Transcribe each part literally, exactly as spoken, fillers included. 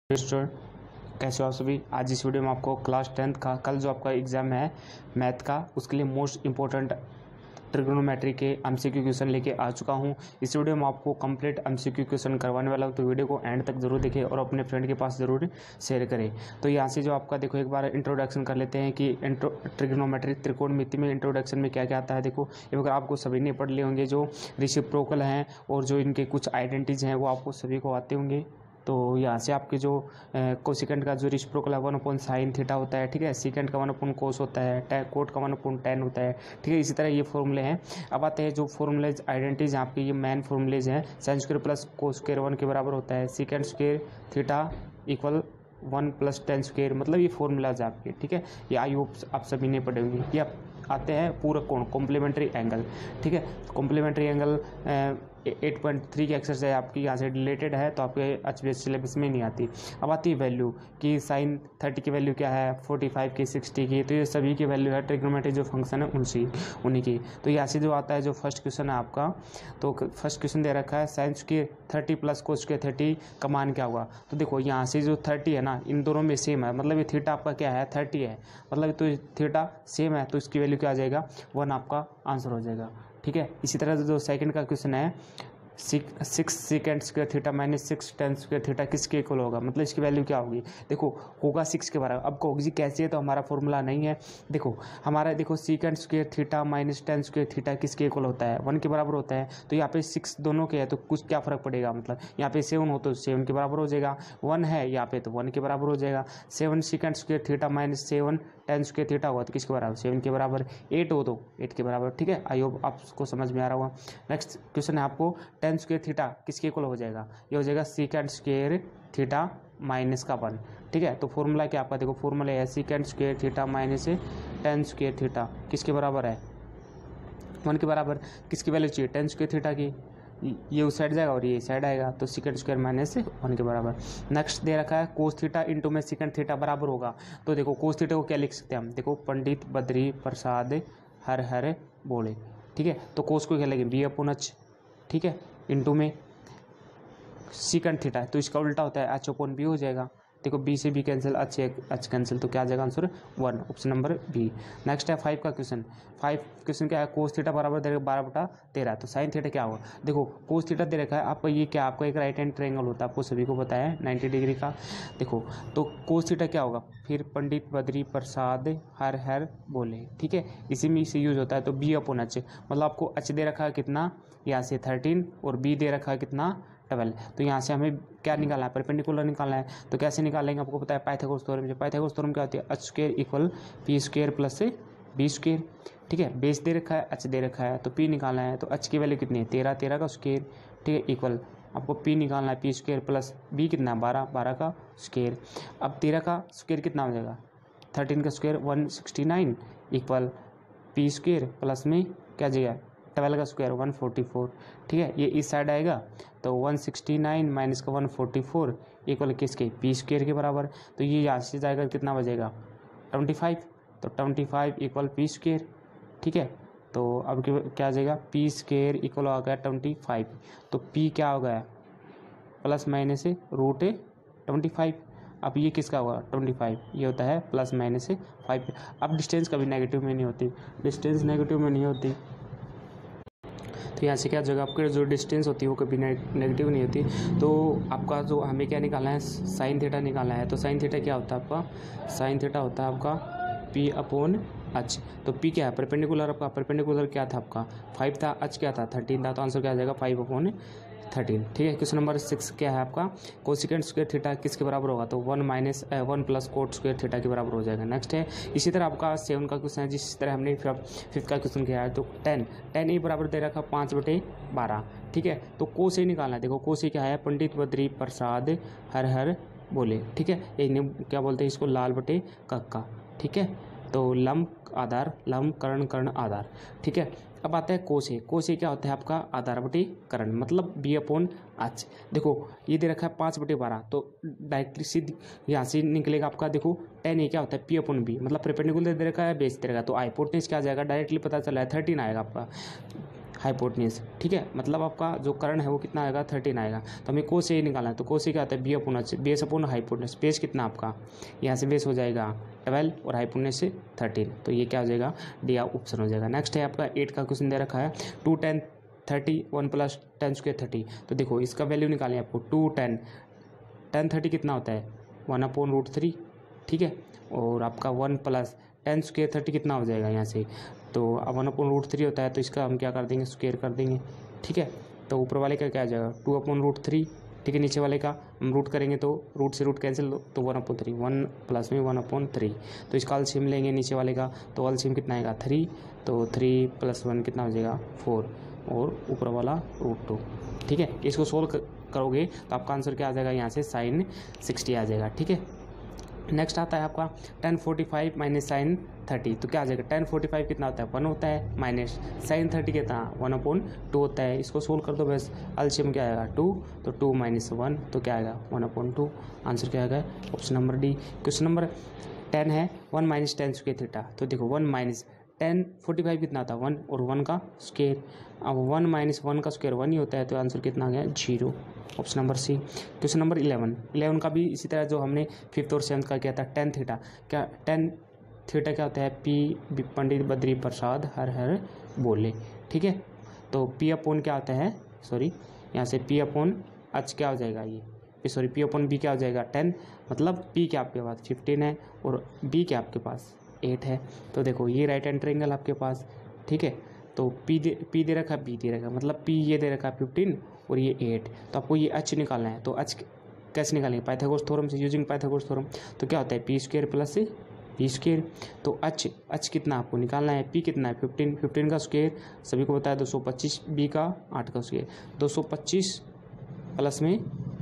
Student, कैसे हो आप सभी। आज इस वीडियो में आपको क्लास टेंथ का कल जो आपका एग्जाम है मैथ का, उसके लिए मोस्ट इंपॉर्टेंट ट्रिग्नोमेट्री के एमसीक्यू क्वेश्चन लेके आ चुका हूं। इस वीडियो में आपको कंप्लीट एमसीक्यू क्वेश्चन करवाने वाला हूं, तो वीडियो को एंड तक जरूर देखें और अपने फ्रेंड के पास जरूर शेयर करें। तो यहाँ से जो आपका देखो एक बार इंट्रोडक्शन कर लेते हैं कि ट्रिग्नोमेट्री त्रिकोणमिति में इंट्रोडक्शन में क्या क्या आता है। देखो ये अगर आपको सभी ने पढ़ लिए होंगे, जो रेसिप्रोकल हैं और जो इनके कुछ आइडेंटिटीज हैं वो आपको सभी को आते होंगे। तो यहाँ से आपके जो कोसिकेंट का जो रेसिप्रोकल है वन अपॉन साइन थीटा होता है, ठीक है। सीकेंट का वन अपॉन कोस होता है, कोट का वन अपॉन टेन होता है, ठीक है। इसी तरह ये फॉर्मूले हैं। अब आते हैं जो फॉर्मूलेज आइडेंटिटीज आपके ये मेन फॉर्मूलेज हैं। Sine square plus cos square one के बराबर होता है, secant square theta equal one plus tan square, मतलब ये फॉर्मूलाज आपके, ठीक है। ये आई होप आप सभी ने पढ़े होंगे। ये आते हैं पूरक कोण, कॉम्प्लीमेंट्री एंगल, ठीक है। Complementary angle eight point three की एक्सरसाइज आपकी यहाँ से रिलेटेड है, तो आपके एच बी एस सिलेबस में नहीं आती। अब आती है वैल्यू कि साइन थर्टी की वैल्यू क्या है, फोर्टी फाइव की, सिक्सटी की, तो ये सभी की वैल्यू है ट्रिग्नोमेट्री जो फंक्शन है उनसी उन्हीं की। तो यहाँ से जो आता है जो फर्स्ट क्वेश्चन है आपका, तो फर्स्ट क्वेश्चन दे रखा है sine square thirty plus cos square thirty का मान क्या होगा। तो देखो यहाँ से जो थर्टी है ना, इन दोनों में सेम है, मतलब ये थीटा आपका क्या है, थर्टी है, मतलब तो थीटा सेम है, तो इसकी वैल्यू क्या आ जाएगा, वन आपका आंसर हो जाएगा, ठीक है। इसी तरह जो सेकंड का क्वेश्चन है six six secant square theta minus six tan square theta किसके इक्वल होगा, मतलब इसकी वैल्यू क्या होगी। देखो होगा सिक्स के बराबर। अब कहोगे जी कैसे है, तो हमारा फॉर्मूला नहीं है। देखो हमारा देखो secant square theta minus tan square theta किसके इक्वल होता है, वन के बराबर होता है। तो यहाँ पे सिक्स दोनों के है, तो कुछ क्या फर्क पड़ेगा, मतलब यहाँ पे सेवन हो तो सेवन के बराबर हो जाएगा, वन है यहाँ पे तो वन के बराबर हो जाएगा। Seven secant square theta minus seven tan square theta होगा तो किसके बराबर, सेवन के बराबर। एट हो तो एट के बराबर, ठीक है। आई होप आपको समझ में आ रहा होगा। नेक्स्ट क्वेश्चन है आपको टेन स्क्वायर थीटा किसके इक्वल हो जाएगा, ये हो जाएगा सीकेंट स्क्वायर थीटा माइनस का वन, ठीक है। तो फॉर्मूला क्या आपका, देखो फॉर्मूला है secant square theta minus tan square theta किसके बराबर है, वन के बराबर। किसकी वैल्यू चाहिए, टेन स्क्वायर थीटा की, ये उस साइड जाएगा और ये साइड आएगा, तो सीकेंट स्क्वायर माइनस वन के बराबर। नेक्स्ट दे रखा है कोस थीटा इंटू में सीकेंट थीटा बराबर होगा। तो देखो कोस थीटा को क्या लिख सकते हैं हम, देखो पंडित बद्री प्रसाद हर हर बोले, ठीक है। तो कोस को क्या लगेगा, बी अपॉन एच, ठीक है, इंटू में सीकेंट थीटा है तो इसका उल्टा होता है, एच अपॉन बी हो जाएगा। देखो बी से B cancel, H H cancel, तो क्या आ जाएगा answer one, option number B. Next है फाइव का क्वेश्चन। फाइव क्वेश्चन क्या है, कोस थीटा बराबर दे रखा बारह बटा तेरह, तो साइन थीटा क्या होगा। देखो कोस थीटा दे रखा है आपका, ये क्या आपका एक राइट हैंड ट्रायंगल होता है, आपको सभी को पता है नाइन्टी डिग्री का। देखो तो कोस थीटा क्या होगा, फिर पंडित बद्री प्रसाद हर हर बोले, ठीक है, इसी में इसे यूज होता है। तो बी अपॉन एच, मतलब आपको एच दे रखा है कितना, यहाँ से थर्टीन और बी दे रखा है कितना, ट्वेल्व। तो यहाँ से हमें क्या निकालना है, परपेंडिकुलर निकालना है। तो कैसे निकालेंगे, आपको पता है पाइथागोरस थ्योरम। जो पाइथागोरस थ्योरम क्या होती है, H square equal P square plus B square, ठीक है। बेस दे रखा है, एच दे रखा है, तो पी निकालना है। तो एच की वैल्यू कितनी है, तेरह, तेरह का स्क्वायर, ठीक है, इक्वल आपको पी निकालना है, पी स्क्वायर प्लस बी कितना है, बारह, बारह का स्क्वायर। अब तेरह का स्क्वायर कितना हो जाएगा, थर्टीन का square one sixty nine equal P square plus में क्या जाएगा, ट्वेल्व का स्क्वायर वन फोर्टी फोर, ठीक है। ये इस साइड आएगा तो वन सिक्सटी नाइन माइनस का वन फोर्टी फोर इक्वल किसके, पी स्क्वायर के बराबर। तो ये यहाँ से जाएगा कितना बजेगा, ट्वेंटी फाइव, तो twenty five equal P square, ठीक है। तो अब क्या आ जाएगा, पी स्क्वायर इक्वल हो गया ट्वेंटी फाइव, तो पी क्या हो गया, plus minus root twenty five. अब ये किसका होगा, ट्वेंटी फाइव, ये होता है प्लस माइनस फाइव। अब डिस्टेंस कभी नेगेटिव में नहीं होती, डिस्टेंस नेगेटिव में नहीं होती, तो यहाँ से क्या जगह आपकी जो डिस्टेंस होती है वो कभी नेगेटिव नहीं होती। तो आपका जो हमें क्या निकालना है, साइन थीटा निकालना है। तो साइन थीटा क्या होता है आपका, साइन थीटा होता है आपका पी अपॉन एच। तो पी क्या है, परपेंडिकुलर, आपका परपेंडिकुलर क्या था आपका फाइव था, एच क्या था थर्टीन था, तो आंसर क्या आ जाएगा फाइव अपॉन थर्टीन, ठीक है। क्वेश्चन नंबर सिक्स क्या है आपका, कोसिकेंट स्क्वायर थीटा किसके बराबर होगा, तो one minus one plus cot square theta के बराबर हो जाएगा। नेक्स्ट है इसी तरह आपका सेवन का क्वेश्चन है, जिस तरह हमने फिफ्थ का क्वेश्चन किया है। तो टेन टेन ई बराबर दे रखा पाँच बटे बारह, ठीक है। तो को से निकालना है, देखो को से क्या है, पंडित बद्री प्रसाद हर हर बोले, ठीक है। एक क्या बोलते हैं इसको, लाल बटे कक्का, ठीक है। तो लंब आधार, लंब कर्ण, कर्ण आधार, ठीक है। अब आता है कोसे। कोसे क्या होता है आपका, आधार बटे कर्ण, मतलब बी अपॉन एच। देखो ये दे रखा है पाँच बटे बारह, तो डायरेक्टली सीधी यहाँ से निकलेगा आपका, देखो टेन ये क्या होता है, पी अपॉन बी, मतलब परपेंडिकुलर दे रखा है, बेस दे रखा है, तो हाइपोटेन्यूज क्या आ जाएगा, डायरेक्टली पता चला है थर्टीन आएगा आपका। हाइपोटेन्यूज, ठीक है। मतलब आपका जो कर्ण है वो कितना आएगा, थर्टीन आएगा। तो हमें कोस ए निकालना है, तो कोस ए क्या आता है, B upon H, base upon hypotenuse. Base कितना आपका, यहाँ से बेस हो जाएगा ट्वेल्व और हाइपोटेन्यूज से थर्टीन, तो ये क्या हो जाएगा, डी ऑप्शन हो जाएगा। नेक्स्ट है आपका एट का क्वेश्चन दे रखा है, two tan thirty one plus tan square thirty. तो देखो इसका वैल्यू निकालें आपको, टू टेन टेन थर्टी कितना होता है, वन अपॉन रूट थ्री, ठीक है। और आपका one plus tan square thirty कितना हो जाएगा यहाँ से, तो अब वन अपॉन रूट थ्री होता है, तो इसका हम क्या कर देंगे, स्क्वेयर कर देंगे, ठीक है। तो ऊपर वाले का क्या आ जाएगा, टू अपॉन रूट थ्री, ठीक है। नीचे वाले का हम रूट करेंगे तो रूट से रूट कैंसिल, तो one upon three, one plus में वन अपॉन थ्री। तो इसका एलसीएम लेंगे नीचे वाले का, तो एलसीएम कितना आएगा, थ्री, तो थ्री प्लस वन कितना हो जाएगा, फोर, और ऊपर वाला रूट टू, ठीक है। इसको सोल्व करोगे तो आपका आंसर क्या आ जाएगा, यहाँ से साइन सिक्सटी आ जाएगा, ठीक है। नेक्स्ट आता है आपका tan forty five minus sine thirty, तो क्या आ जाएगा, टेन फोर्टी फाइव कितना होता है, वन होता है, माइनस साइन थर्टी कितना, वन अपॉन टू होता है। इसको सोल्व कर दो बस, एलसीएम क्या आएगा, टू, तो टू माइनस वन, तो क्या आएगा, वन अपॉन टू। आंसर क्या आएगा, option number D. Question number ten है, one minus tan square theta. तो देखो one minus tan forty five कितना था, वन, और वन का स्क्वेयर, अब वन माइनस वन का स्क्वायर वन ही होता है, तो आंसर कितना आ गया, zero, option number C. Question number eleven, eleven का भी इसी तरह जो हमने फिफ्थ और सेवन्थ का किया था, टेन थीटा, क्या टेन थीटा क्या होता है, पी पंडित बद्री प्रसाद हर हर बोले, ठीक है। तो पी अपोन क्या होता है, सॉरी यहाँ से पी अपोन एच क्या हो जाएगा, ये सॉरी पी अपोन बी क्या हो जाएगा, टेन, मतलब पी क्या आपके पास फिफ्टीन है और बी क्या आपके पास एट है। तो देखो ये राइट एंड ट्रायंगल आपके पास, ठीक है। तो पी दे पी दे रखा, बी दे रखा, मतलब पी ये दे रखा फिफ्टीन और ये एट, तो आपको ये एच निकालना है। तो एच कैसे निकालेंगे, पाइथागोरस थ्योरम से, यूजिंग पाइथागोरस थ्योरम। तो क्या होता है, P square plus B square. तो एच एच कितना आपको निकालना है, पी कितना है फिफ्टीन, फिफ्टीन का स्क्वायर सभी को बताया दो सौ पच्चीस, बी का आठ का स्क्वायर, दो सौ पच्चीस प्लस में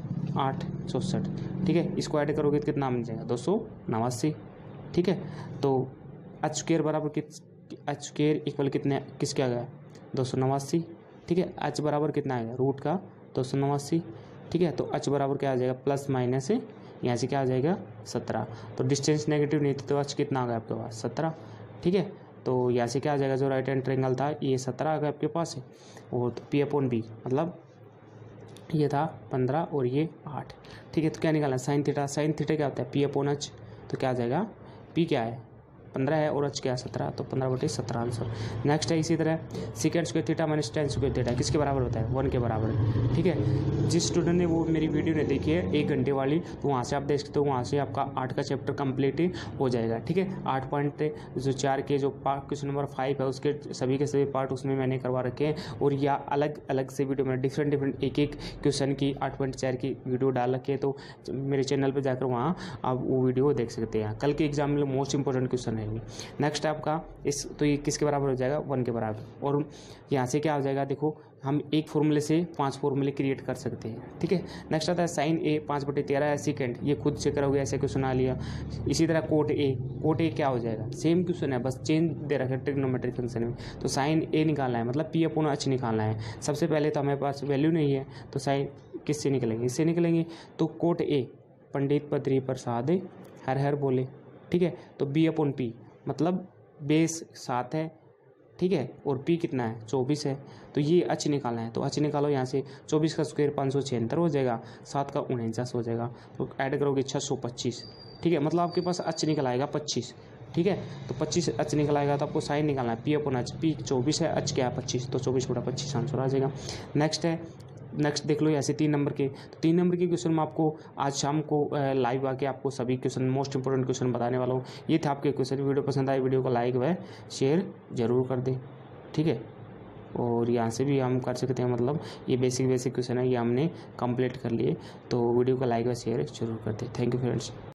आठ चौंसठ, ठीक है। इसको ऐड करोगे तो कितना मिल जाएगा, दो सौ नवासी, ठीक है। तो एच स्क्वायर बराबर कित एच स्क्वायर इक्वल कितने किसके आ गया, दो सौ नवासी, ठीक है। एच बराबर कितना आएगा, रूट का दो सौ नवासी, ठीक है। तो एच बराबर क्या आ जाएगा, प्लस माइनस यहाँ से क्या आ जाएगा, सत्रह। तो डिस्टेंस नेगेटिव नहीं थी, तो एच कितना आ गया आपके पास, सत्रह, ठीक है। तो यहाँ से क्या आ जाएगा, जो राइट हैंड ट्रायंगल था ये सत्रह आ गया आपके पास है, और तो पी अपॉन बी मतलब ये था पंद्रह और ये आठ, ठीक है। तो क्या निकालना, साइन थीटा, साइन थीटा क्या होता है, पी अपॉन एच, तो क्या आ जाएगा, पी क्या है पंद्रह है और एच क्या सत्रह, तो पंद्रह बटे सत्रह आंसर। नेक्स्ट है इसी तरह second square theta minus tan square theta किसके बराबर होता है, वन के बराबर, ठीक है। जिस स्टूडेंट ने वो मेरी वीडियो ने देखी है एक घंटे वाली, तो वहाँ से आप देख सकते हो, वहाँ से आपका आठ का चैप्टर कंप्लीट हो जाएगा, ठीक है। आठ पॉइंट जो चार के जो पार्ट क्वेश्चन नंबर फाइव है उसके सभी के सभी पार्ट उसमें मैंने करवा रखे हैं, और या अलग अलग से वीडियो में डिफरेंट डिफरेंट एक एक क्वेश्चन की आठ पॉइंट चार की वीडियो डाल रखे हैं। तो मेरे चैनल पर जाकर वहाँ आप वो वीडियो देख सकते हैं। कल के एग्जाम में मोस्ट इंपॉर्टेंट क्वेश्चन है। नेक्स्ट आपका इस तो ये किसके बराबर हो जाएगा, वन के बराबर। और यहाँ से क्या हो जाएगा, देखो हम एक फॉर्मूले से पांच फॉर्मूले क्रिएट कर सकते हैं, ठीक है। नेक्स्ट आता है साइन ए पाँच बटे तेरह है सेकेंड, ये खुद से करोगे ऐसे क्वेश्चन आ लिया। इसी तरह कोट ए, कोट ए क्या हो जाएगा, सेम क्वेश्चन है बस चेंज दे रखा है ट्रिग्नोमेट्रिक फंक्शन में। तो साइन ए निकालना है, मतलब पी अपॉन एच निकालना है। सबसे पहले तो हमारे पास वैल्यू नहीं है, तो साइन किससे निकलेंगे, इससे निकलेंगे। तो कोट ए पंडित बद्री प्रसाद हर हर बोले, ठीक है। तो बी अपॉन पी मतलब बेस सात है, ठीक है, और पी कितना है चौबीस है। तो ये एच निकालना है, तो एच निकालो यहाँ से, चौबीस का स्क्वायर पाँच सौ छिहत्तर हो जाएगा, सात का उनचास हो जाएगा, तो ऐड करोगे छः सौ पच्चीस, ठीक है। मतलब आपके पास एच निकल आएगा पच्चीस, ठीक है। तो पच्चीस एच निकल आएगा, तो आपको साइन निकालना है, पी अपॉन एच, पी चौबीस है, एच क्या है पच्चीस, तो चौबीस बटा पच्चीस आंसर आ जाएगा। नेक्स्ट है नेक्स्ट देख लो ऐसे तीन नंबर के, तो तीन नंबर के क्वेश्चन में आपको आज शाम को लाइव आके आपको सभी क्वेश्चन मोस्ट इंपॉर्टेंट क्वेश्चन बताने वाला हूँ। ये थे आपके क्वेश्चन। वीडियो पसंद आए वीडियो को लाइक व शेयर जरूर कर दें, ठीक है। और यहाँ से भी हम कर सकते हैं, मतलब ये बेसिक बेसिक क्वेश्चन है, ये हमने कंप्लीट कर लिए। तो वीडियो को लाइक व शेयर जरूर कर दें। Thank you friends.